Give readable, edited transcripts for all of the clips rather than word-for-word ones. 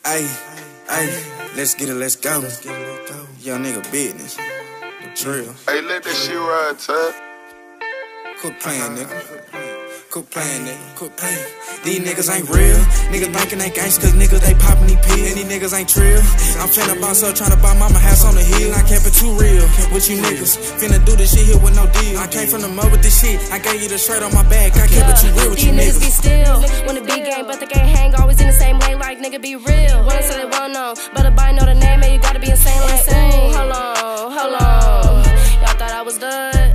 Hey, let's get it, let's go. Young nigga business. The Trill. Hey, let that shit ride, Tug. Quit playing, nigga. Quit playing, nigga. Quit playing. These niggas ain't real. Niggas thinking they gangsta cause niggas they poppin' these pills. And these niggas ain't Trill. I'm finna bounce up tryna buy mama house on the hill. I kept it too real with you niggas. Finna do this shit here with no deal. I came from the mud with this shit. I gave you the shirt on my back. I kept it too real with you niggas. These niggas be still. Wanna be gang, but they can't hang. Always in the same lane like nigga be real. Wanna say they wanna know, but a boy know the name and you gotta be insane like ooh, hold on. Y'all thought I was done.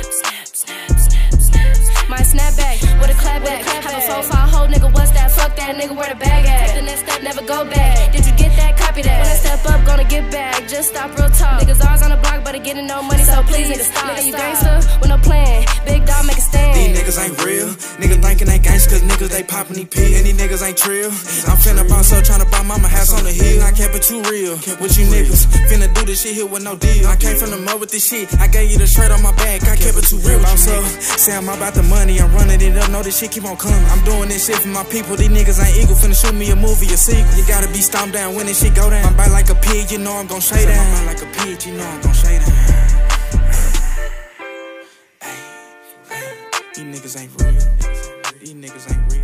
My snapback with a clapback. Have a 4-5 hoe, nigga, what's that? Fuck that, nigga, where the bag at? Take the next step, never go back. Did you get that? Copy that. When I step up, gonna get back. Just stop, real talk. Niggas always on the block, but getting no money, so please, nigga, stop. Nigga, you gangster with no plan. Big dog, make a stand. These niggas ain't real. Niggas thinking they gangsta cause niggas they poppin' these pills. And these niggas ain't Trill. I'm finna bounce up tryna buy mama house on the hill. I kept it too real with you niggas. Finna do this shit here with no deal. I came from the mud with this shit. I gave you the shirt on my back. I kept it too real. Bounce up. Say I'm about the money. I'm running it up. Know this shit keep on coming. I'm doing this shit for my people. These niggas ain't eagle. Finna shoot me a movie, a sequel. You gotta be stomped down when this shit go down. I bite like a pig, you know I'm gon' shade down. I bite like a pig, you know I'm gon' shade down. These niggas ain't real. These niggas ain't real.